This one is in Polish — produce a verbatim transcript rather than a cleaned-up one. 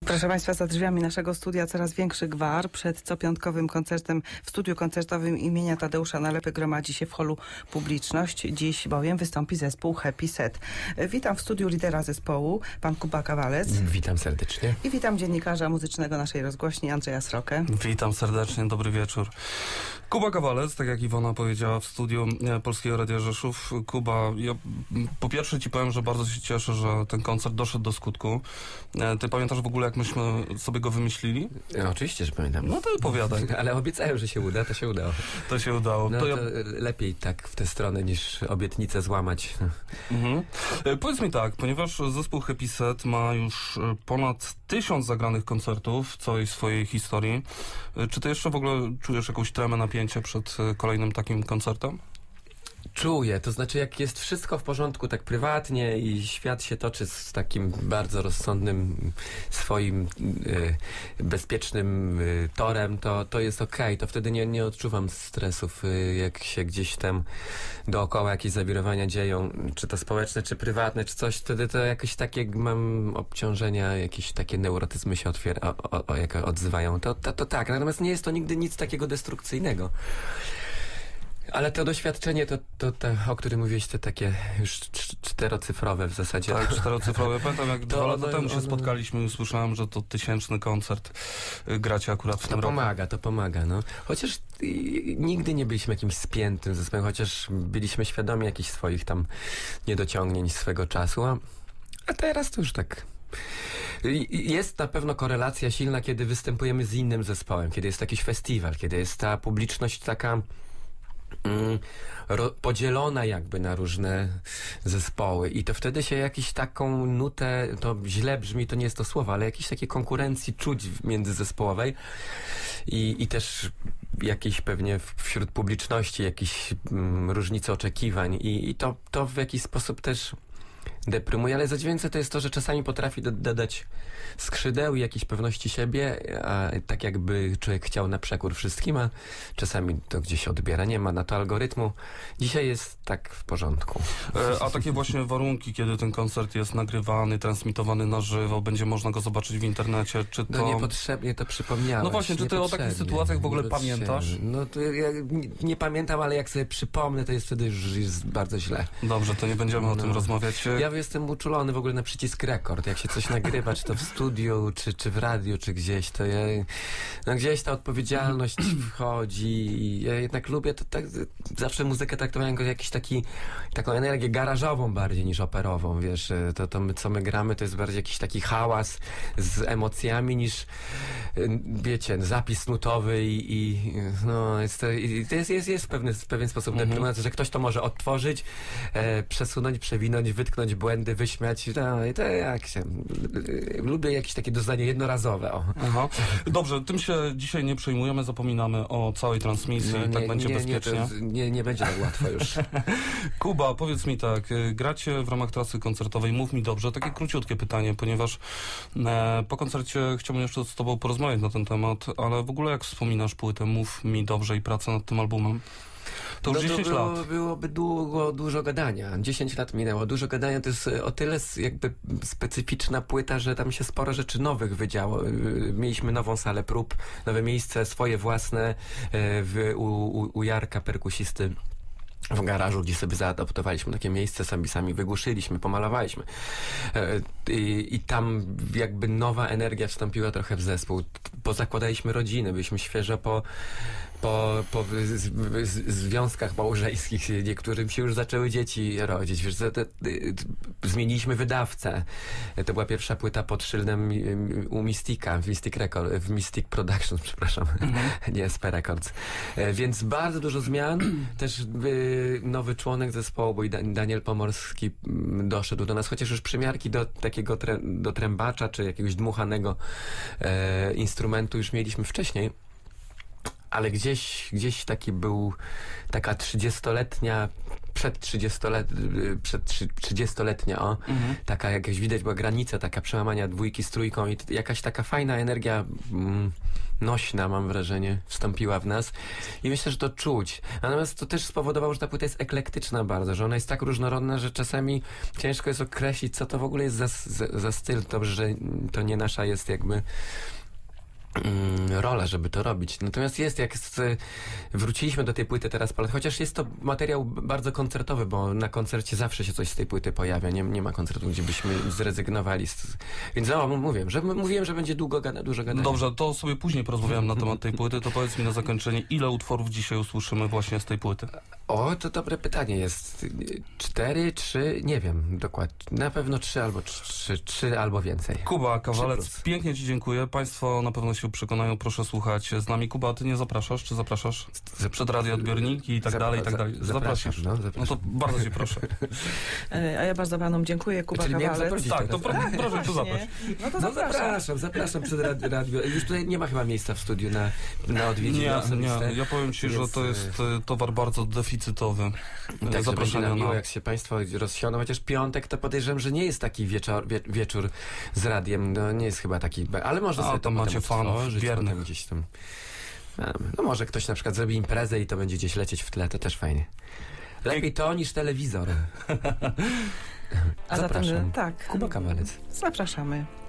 Proszę Państwa, za drzwiami naszego studia coraz większy gwar. Przed copiątkowym koncertem w studiu koncertowym imienia Tadeusza Nalepy gromadzi się w holu publiczność. Dziś bowiem wystąpi zespół Happy Set. Witam w studiu lidera zespołu, pan Kuba Kawalec. Witam serdecznie. I witam dziennikarza muzycznego naszej rozgłośni, Andrzeja Srokę. Witam serdecznie, dobry wieczór. Kuba Kawalec, tak jak Iwona powiedziała w studiu Polskiego Radia Rzeszów. Kuba, ja po pierwsze ci powiem, że bardzo się cieszę, że ten koncert doszedł do skutku. Ty pamiętasz w ogóle, jak myśmy sobie go wymyślili? No, oczywiście, że pamiętam. No to opowiadaj. Ale obiecałem, że się uda, to się udało. To się udało. No to to ja... lepiej tak w tę stronę, niż obietnicę złamać. Mhm. E, powiedz mi tak, ponieważ zespół Happy Set ma już ponad tysiąc zagranych koncertów w całej swojej historii, e, czy ty jeszcze w ogóle czujesz jakąś tremę, napięcie przed kolejnym takim koncertem? Czuję, to znaczy jak jest wszystko w porządku tak prywatnie i świat się toczy z takim bardzo rozsądnym swoim y, bezpiecznym y, torem, to, to jest okej, okay. To wtedy nie, nie odczuwam stresów, y, jak się gdzieś tam dookoła jakieś zawirowania dzieją, czy to społeczne, czy prywatne, czy coś, wtedy to jakieś takie mam obciążenia, jakieś takie neurotyzmy się otwiera, o, o, o, jak odzywają, to, to, to tak, natomiast nie jest to nigdy nic takiego destrukcyjnego. Ale to doświadczenie, to, to, to o którym mówiłeś, te takie już czterocyfrowe w zasadzie. Tak, czterocyfrowe. Pamiętam, jak to dwa lata ono, temu się ono... spotkaliśmy i usłyszałem, że to tysięczny koncert gracie akurat w to tym roku. To pomaga, to pomaga, no. Chociaż i, nigdy nie byliśmy jakimś spiętym zespołem, chociaż byliśmy świadomi jakichś swoich tam niedociągnięć swego czasu, a, a teraz to już tak... Jest na pewno korelacja silna, kiedy występujemy z innym zespołem, kiedy jest jakiś festiwal, kiedy jest ta publiczność taka mm, ro, podzielona jakby na różne zespoły i to wtedy się jakiś taką nutę, to źle brzmi, to nie jest to słowo, ale jakiejś takiej konkurencji czuć międzyzespołowej i, i też jakieś pewnie wśród publiczności jakieś mm, różnice oczekiwań i, i to, to w jakiś sposób też deprymuje, ale zadziwiające to jest to, że czasami potrafi do, dodać skrzydeł i jakiejś pewności siebie, a tak jakby człowiek chciał na przekór wszystkim, a czasami to gdzieś odbiera, nie ma na to algorytmu. Dzisiaj jest tak w porządku. E, a takie właśnie warunki, kiedy ten koncert jest nagrywany, transmitowany na żywo, będzie można go zobaczyć w internecie, czy to... No niepotrzebnie to przypomniałeś. No właśnie, czy ty o takich sytuacjach w ogóle pamiętasz? No to ja nie, nie pamiętam, ale jak sobie przypomnę, to jest wtedy już jest bardzo źle. Dobrze, to nie będziemy o no. tym rozmawiać. Ja jestem uczulony w ogóle na przycisk rekord. Jak się coś nagrywa, czy to w studiu, czy, czy w radiu, czy gdzieś, to ja, no gdzieś ta odpowiedzialność wchodzi i ja jednak lubię to tak, zawsze muzykę traktowałem jako jakiś taki, taką energię garażową bardziej niż operową, wiesz, to, to my, co my gramy, to jest bardziej jakiś taki hałas z emocjami niż, wiecie, zapis nutowy i, i no, jest to, i to jest, jest, jest w pewien, w pewien sposób mhm. deprymujące, że ktoś to może odtworzyć, e, przesunąć, przewinąć, wytknąć błędy, wyśmiać, no i to jak się... Lubię jakieś takie doznanie jednorazowe. O. Aha. Dobrze, tym się dzisiaj nie przejmujemy, zapominamy o całej transmisji, no, nie, tak będzie nie, bezpiecznie. Nie, to, nie, nie będzie tak łatwo już. Kuba, powiedz mi tak, gracie w ramach trasy koncertowej, mów mi dobrze, takie króciutkie pytanie, ponieważ e, po koncercie chciałbym jeszcze z tobą porozmawiać na ten temat, ale w ogóle jak wspominasz płytę Mów mi dobrze i pracę nad tym albumem? To już no, dziesięć to było, lat. Byłoby długo, dużo gadania. dziesięć lat minęło. Dużo gadania to jest o tyle jakby specyficzna płyta, że tam się sporo rzeczy nowych wydziało. Mieliśmy nową salę prób, nowe miejsce, swoje własne w, u, u, u Jarka, perkusisty. W garażu, gdzie sobie zaadaptowaliśmy takie miejsce, sami sami wygłuszyliśmy, pomalowaliśmy. I, i tam jakby nowa energia wstąpiła trochę w zespół. Pozakładaliśmy rodziny, byliśmy świeżo po, po, po z, z, związkach małżeńskich. Niektórym się już zaczęły dzieci rodzić. Wiesz, to, to, to, zmieniliśmy wydawcę. To była pierwsza płyta pod szyldem u Mystica, w Mystic Record, w Mystic Productions, przepraszam, mm-hmm. nie S P Records. Więc bardzo dużo zmian. Też by nowy członek zespołu, bo i Daniel Pomorski doszedł do nas, chociaż już przymiarki do takiego tre, do trębacza, czy jakiegoś dmuchanego e, instrumentu już mieliśmy wcześniej. Ale gdzieś, gdzieś taki był, taka trzydziestoletnia przed trzydziestolet, przed trzydziestoletnia, o, Mhm. taka jakaś widać była granica, taka przełamania dwójki z trójką i t- jakaś taka fajna energia mm, nośna, mam wrażenie, wstąpiła w nas i myślę, że to czuć. Natomiast to też spowodowało, że ta płyta jest eklektyczna bardzo, że ona jest tak różnorodna, że czasami ciężko jest określić, co to w ogóle jest za, za, za styl. Dobrze, że to nie nasza jest jakby rola, żeby to robić. Natomiast jest, jak z, wróciliśmy do tej płyty teraz, chociaż jest to materiał bardzo koncertowy, bo na koncercie zawsze się coś z tej płyty pojawia. Nie, nie ma koncertu, gdzie byśmy zrezygnowali. Z, więc no, mówiłem, że, mówiłem, że będzie długo gada, dużo gadania. Dobrze, to sobie później porozmawiamy na temat tej płyty. To powiedz mi na zakończenie, ile utworów dzisiaj usłyszymy właśnie z tej płyty? O, to dobre pytanie jest. Cztery, trzy, nie wiem dokładnie. Na pewno trzy albo trzy, trzy albo więcej. Kuba Kawalec, plus. pięknie ci dziękuję. Państwo na pewno się przekonają, proszę słuchać z nami. Kuba, ty nie zapraszasz, czy zapraszasz? Przed radioodbiorniki i tak Zapra- dalej, i tak dalej. za- zapraszam, Zaprosisz. no, No zapraszam. to bardzo cię proszę. E, A ja bardzo panom dziękuję. Kuba Czyli miałem Kawalec. zaprosić Tak, to teraz. pro, proszę cię zaproś. No to No zapraszam. zapraszam, zapraszam przed radio, radio. Już tutaj nie ma chyba miejsca w studiu na, na odwiedziny Nie, osobiste. nie, ja powiem ci, że Więc, to jest e, towar bardzo deficytowy. E, Tak, że będzie Zapraszania nam miło, na... jak się państwo rozsiądą, chociaż piątek to podejrzewam, że nie jest taki wieczor, wie, wieczór z radiem, no nie jest chyba taki, ale można A, sobie tam to macie potem fanów odtworzyć, wiernych. potem gdzieś tam. No może ktoś na przykład zrobi imprezę i to będzie gdzieś lecieć w tle, to też fajnie. Lepiej to niż telewizor. A zatem, Zapraszam. tak, Kuba Kawalec. zapraszamy.